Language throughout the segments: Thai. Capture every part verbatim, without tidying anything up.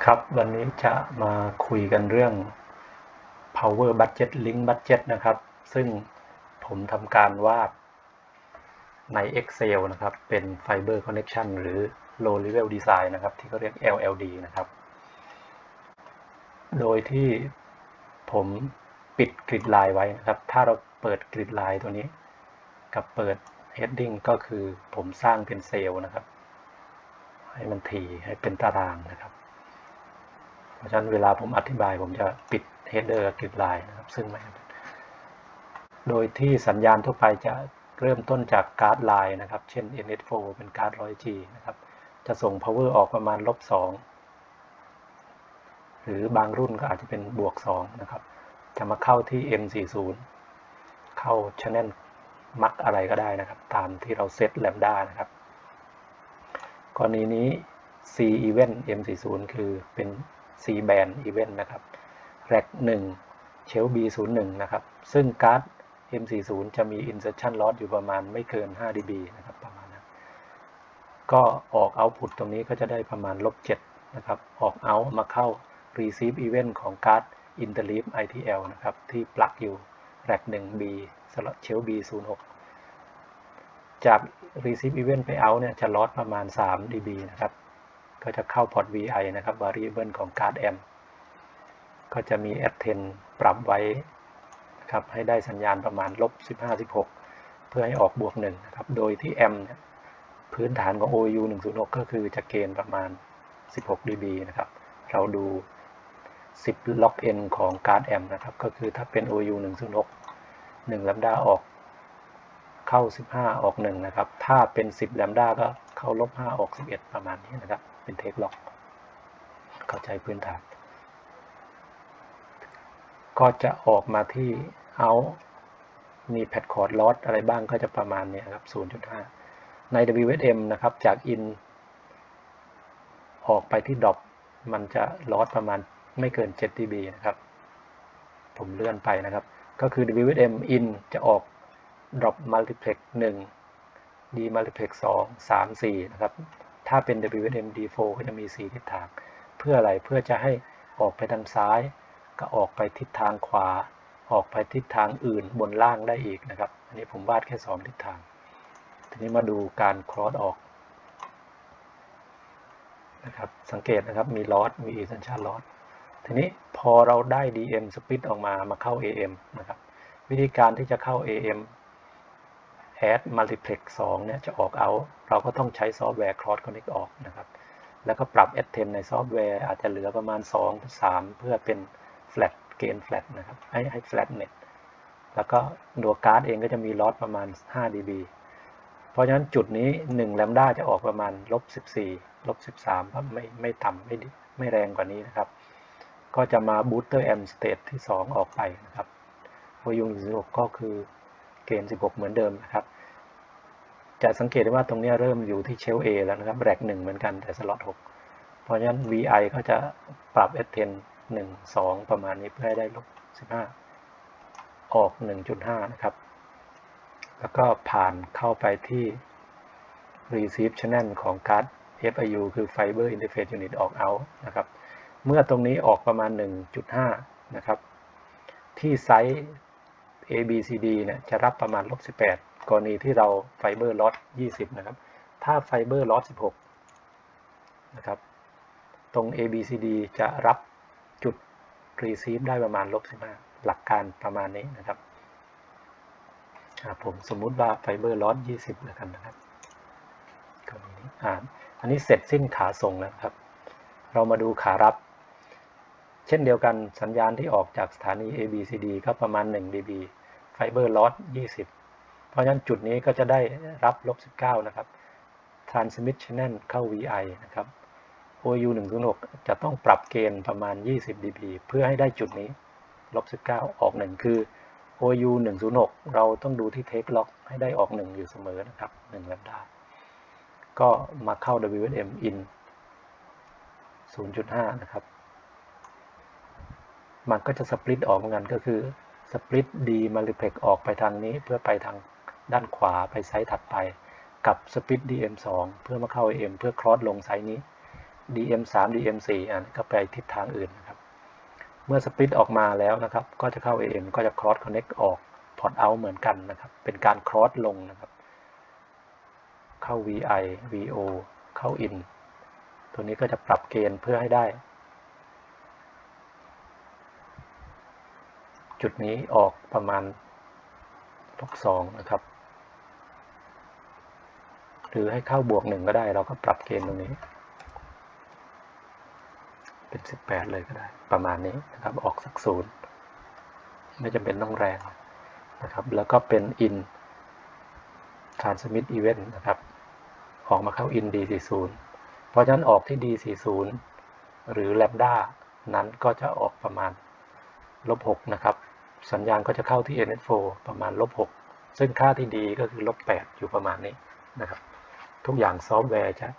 ครับวันนี้จะมาคุยกันเรื่อง power budget link budget นะครับซึ่งผมทำการวาดใน Excel นะครับเป็น Fiber Connection หรือ Low Level Design นะครับที่เขาเรียก แอล แอล ดี นะครับโดยที่ผมปิดกริดไลน์ไว้นะครับถ้าเราเปิดกริดไลน์ตัวนี้กับเปิด Heading ก็คือผมสร้างเป็นเซลล์นะครับให้มันถี่ให้เป็นตารางนะครับเพราะฉะนั้นเวลาผมอธิบายผมจะปิด header กริดไลน์นะครับซึ่งไม่โดยที่สัญญาณทั่วไปจะเริ่มต้นจากการ์ดไลน์นะครับเช่น เอ็น เอส โฟร์ เป็นการ์ด หนึ่งร้อย จี นะครับจะส่ง power ออกประมาณ ลบสอง หรือบางรุ่นก็อาจจะเป็นบวกสองนะครับจะมาเข้าที่ เอ็ม สี่สิบ เข้า channel มักอะไรก็ได้นะครับตามที่เราเซตแลมด้านะครับกรณีนี้ C event เอ็ม สี่สิบ คือเป็น C band event นะครับ rack หนึ่ง shell บี ศูนย์ หนึ่ง นะครับซึ่งการ์ด เอ็ม สี่สิบ จะมี insertion loss อยู่ประมาณไม่เกิน ห้า ดี บี นะครับประมาณนั้นก็ออก output ตรงนี้ก็จะได้ประมาณ ลบเจ็ด นะครับออก out มาเข้า receive event ของการ์ด interleaf ไอ ที แอล นะครับที่ปลั๊กอยู่ rack หนึ่ง B shell บี ศูนย์ หก จาก receive event ไป out เนี่ยจะ loss ประมาณ สาม ดี บี นะครับก็จะเข้า port วี ไอ นะครับ variable ของการ์ด amp ก็จะมี แอทเทน ปรับไว้นะครับให้ได้สัญญาณประมาณ ลบสิบห้า สิบหก เพื่อให้ออกบวกหนึ่งนะครับโดยที่ amp เนี่ยพื้นฐานของ โอ ยู หนึ่งศูนย์หก ก็คือจะเกณฑ์ประมาณ สิบหก ดี บี นะครับเราดู สิบ log n ของการ์ด amp นะครับก็คือถ้าเป็น โอ ยู หนึ่งศูนย์หก หนึ่ง lambda ออกเข้าสิบห้าออกหนึ่งนะครับถ้าเป็นสิบ lambda ก็เข้า ลบห้า ออกสิบเอ็ดประมาณนี้นะครับเป็น take log เข้าใจพื้นฐานก็จะออกมาที่ out มี pad chord loss อะไรบ้างก็จะประมาณนี้ครับ ศูนย์จุดห้า ใน ดับเบิลยู เอส เอ็ม นะครับจาก in ออกไปที่ drop มันจะ loss ประมาณไม่เกิน เจ็ด ดี บี นะครับผมเลื่อนไปนะครับก็คือ ดับเบิลยู เอส เอ็ม in จะออก drop multiplex หนึ่ง D multiplex สอง สาม สี่นะครับถ้าเป็น ดับเบิลยู เอส เอ็ม ดี โฟร์ ก็จะมีสี่ทิศทางเพื่ออะไรเพื่อจะให้ออกไปทางซ้ายก็ออกไปทิศทางขวาออกไปทิศทางอื่นบนล่างได้อีกนะครับอันนี้ผมวาดแค่สองทิศทางทีนี้มาดูการ cross ออกนะครับสังเกตนะครับมี loss มี essential loss ทีนี้พอเราได้ ดี เอ็ม split ออกมามาเข้า เอ เอ็ม นะครับวิธีการที่จะเข้า เอ เอ็ม add multiplex สองเนี่ยจะออก out เราก็ต้องใช้ซอฟต์แวร์ cross connect ออกนะครับแล้วก็ปรับ แอทเทน ในซอฟต์แวร์อาจจะเหลือประมาณสอง สามเพื่อเป็น flat เกณฑ์ flat นะครับให้ให้ flat net แล้วก็ตัวการ์ดเองก็จะมี loss ประมาณ ห้า ดี บี เพราะฉะนั้นจุดนี้หนึ่ง lambda จะออกประมาณ ลบสิบสี่ ลบสิบสามครับไม่ไม่ต่ำไม่ไม่แรงกว่านี้นะครับก็จะมา booster amp state ที่สองออกไปนะครับโอ ยู หนึ่งศูนย์หกก็คือเกณฑ์สิบหกเหมือนเดิมนะครับจะสังเกตได้ว่าตรงนี้เริ่มอยู่ที่เชล A แล้วนะครับแร็กหนึ่งเหมือนกันแต่สล็อตหกเพราะฉะนั้น วี ไอ ก็จะปรับ แอทเทน หนึ่ง สองประมาณนี้เพื่อให้ได้ลบสิบห้าออก หนึ่งจุดห้า นะครับแล้วก็ผ่านเข้าไปที่ receive channel ของการ์ด เอฟ ไอ ยู คือ fiber interface unit ออก out นะครับเมื่อตรงนี้ออกประมาณ หนึ่งจุดห้า นะครับที่ไซส์ เอ บี ซี ดี เนี่ยจะรับประมาณ ลบสิบแปด กรณีที่เรา fiber loss ยี่สิบนะครับถ้า fiber loss สิบหกนะครับตรง เอ บี ซี ดี จะรับจุด receive ได้ประมาณ ลบสิบห้า หลักการประมาณนี้นะครับผมสมมุติว่า fiber loss ยี่สิบแล้วกันนะครับกรณีนี้อ่าอันนี้เสร็จสิ้นขาส่งแล้วครับเรามาดูขารับเช่นเดียวกันสัญญาณที่ออกจากสถานี เอ บี ซี ดี ก็ประมาณ หนึ่ง ดี บี fiber loss ยี่สิบเพราะฉะนั้นจุดนี้ก็จะได้รับ ลบสิบเก้า นะครับ transmit channel เข้า วี ไอ นะครับ โอ ยู หนึ่งศูนย์หก จะต้องปรับเกณฑ์ประมาณ ยี่สิบ ดี บี เพื่อให้ได้จุดนี้ ลบสิบเก้า ออกหนึ่งคือ โอ ยู หนึ่งศูนย์หก เราต้องดูที่ take log ให้ได้ออกหนึ่งอยู่เสมอนะครับหนึ่ง lambda ก็มาเข้า ดับเบิลยู เอส เอ็ม in ศูนย์จุดห้า นะครับมันก็จะสปลิตออกเหมือนกันก็คือสปลิต D multiplex ออกไปทางนี้เพื่อไปทางด้านขวาไปไซส์ถัดไปกับสปลิต ดี เอ็ม สอง เพื่อมาเข้า เอ เอ็ม เพื่อครอสลงไซส์นี้ดี เอ็ม สาม ดี เอ็ม สี่ อันก็ไปทิศทางอื่นนะครับเมื่อสปลิตออกมาแล้วนะครับก็จะเข้า เอ เอ็ม ก็จะ cross connect ออก port out เหมือนกันนะครับเป็นการ cross ลงนะครับเข้า วี ไอ วี โอ เข้า in ตัวนี้ก็จะปรับเกณฑ์เพื่อให้ได้จุดนี้ออกประมาณลบสองนะครับหรือให้เข้าบวกหนึ่งก็ได้เราก็ปรับเกณฑ์ตรงนี้เป็นสิบแปดเลยก็ได้ประมาณนี้นะครับออกสักศูนย์ไม่จำเป็นต้องแรงนะครับแล้วก็เป็น in transmit event นะครับออกมาเข้า in ดี สี่สิบ เพราะฉะนั้นออกที่ ดี สี่สิบ หรือ lambda นั้นก็จะออกประมาณลบหกนะครับสัญญาณก็จะเข้าที่ เอ็น เอส โฟร์ ประมาณลบหกซึ่งค่าที่ดีก็คือลบแปดอยู่ประมาณนี้นะครับทุกอย่างซอฟต์แวร์จะ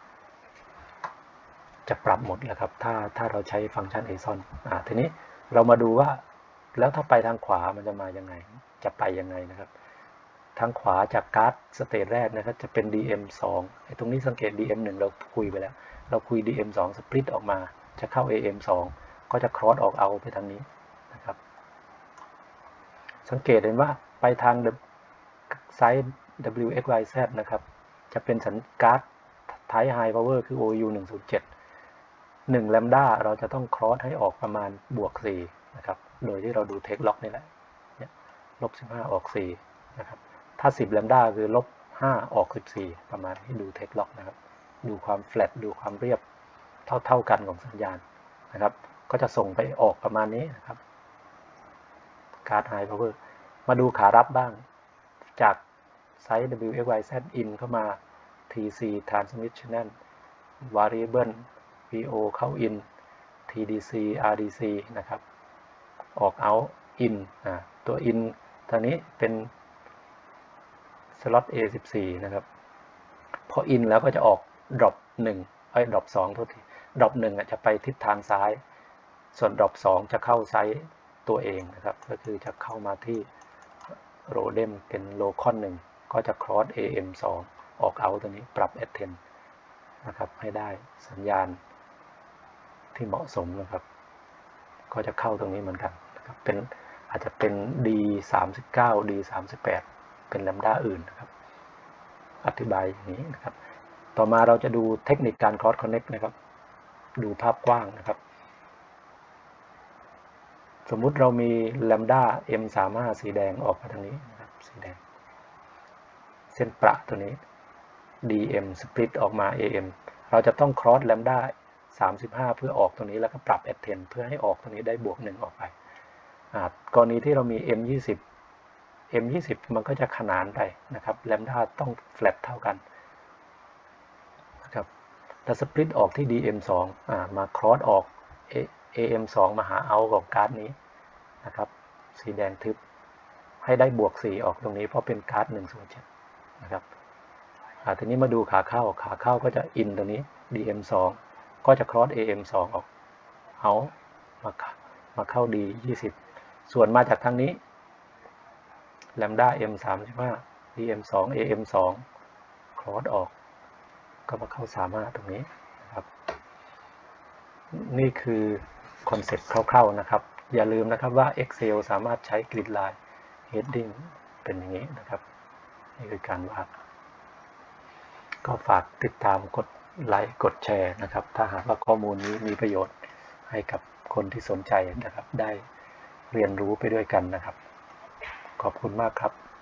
จะปรับหมดแล้วครับถ้าถ้าเราใช้ฟังก์ชัน เอ เอส โอ เอ็น อ่าทีนี้เรามาดูว่าแล้วถ้าไปทางขวามันจะมายังไงจะไปยังไงนะครับทางขวาจากการ์ดสเตจแรกนะครับจะเป็น ดี เอ็ม สอง ไอ้ตรงนี้สังเกต ดี เอ็ม หนึ่ง เราคุยไปแล้วเราคุย ดี เอ็ม สอง สปลิตออกมาจะเข้า เอ เอ็ม สอง ก็จะครอสออกเอาไปทางนี้นะครับสังเกตเห็นว่าไปทางไซส์ ดับเบิลยู เอ็กซ์ วาย แซด นะครับจะเป็นสัญการ์ด Type High Power คือ โอ ยู หนึ่งศูนย์เจ็ด หนึ่ง lambda เราจะต้องครอสให้ออกประมาณบวกสี่นะครับโดยที่เราดูเทคล็อกนี่แหละเนี่ยลบสิบห้าออกสี่นะครับถ้าสิบ lambda คือลบห้าออกสิบสี่ประมาณที่ดูเทคล็อกนะครับดูความแฟลตดูความเรียบเท่าเท่ากันของสัญญาณนะครับก็จะส่งไปออกประมาณนี้นะครับการ์ด High Power มาดูขารับบ้างจากไซส์ ดับเบิลยู เอ็กซ์ วาย แซด in เข้ามา ที ซี Transmission Variable วี โอ เข้า in ที ดี ซี อาร์ ดี ซี นะครับออก out in อ่าตัว in ตัวนี้เป็น slot เอ สิบสี่ นะครับพอ in แล้วก็จะออก drop หนึ่งเอ้ย drop สองโทษที drop หนึ่งอ่ะจะไปทิศทางซ้ายส่วน drop สองจะเข้าไซส์ตัวเองนะครับก็คือจะเข้ามาที่โรเดมเป็นโลคอนหนึ่งก็จะ cross เอ เอ็ม สอง ออก out ตัวนี้ปรับ เอ สิบ นะครับให้ได้สัญญาณที่เหมาะสมนะครับก็จะเข้าตรงนี้เหมือนกันนะครับเป็นอาจจะเป็น ดี สามสิบเก้า ดี สามสิบแปด เป็นแลมด้าอื่นนะครับอธิบายอย่างนี้นะครับต่อมาเราจะดูเทคนิคการ cross connect นะครับดูภาพกว้างนะครับสมมุติเรามี lambda เอ็ม สามสิบห้า สีแดงออกมาทางนี้นะครับสีแดงเส้นประตัวนี้ ดี เอ็ม split ออกมา เอ เอ็ม เราจะต้อง cross lambda สามสิบห้าเพื่อออกตรงนี้แล้วก็ปรับ เอ สิบ เพื่อให้ออกตรงนี้ได้บวกหนึ่งออกไปกรณีที่เรามี เอ็ม ยี่สิบ เอ็ม ยี่สิบ มันก็จะขนานไปนะครับ lambda ต้อง flat เท่ากันนะครับแต่ split ออกที่ ดี เอ็ม สอง อ่ามา cross ออก เอ เอ็ม สอง มาหา out ของการ์ดนี้นะครับสีแดงทึบให้ได้บวกสี่ออกตรงนี้เพราะเป็นการ์ดหนึ่งศูนย์เจ็ดนะครับทีนี้มาดูขาเข้าขาเข้าก็จะ in ตัวนี้ ดี เอ็ม สอง ก็จะ cross เอ เอ็ม สอง ออกเอามามาเข้า ดี ยี่สิบ ส่วนมาจากทางนี้ lambda เอ็ม สามสิบห้า ดี เอ็ม สอง เอ เอ็ม สอง cross ออกก็มาเข้าสามสิบห้าตรงนี้นะครับนี่คือคอนเซ็ปต์คร่าวๆนะครับอย่าลืมนะครับว่า Excel สามารถใช้ grid line heading เป็นอย่างนี้นะครับนี่คือการวาดก็ฝากติดตามกดไลค์กดแชร์นะครับถ้าหากว่าข้อมูลนี้มีประโยชน์ให้กับคนที่สนใจนะครับได้เรียนรู้ไปด้วยกันนะครับขอบคุณมากครับ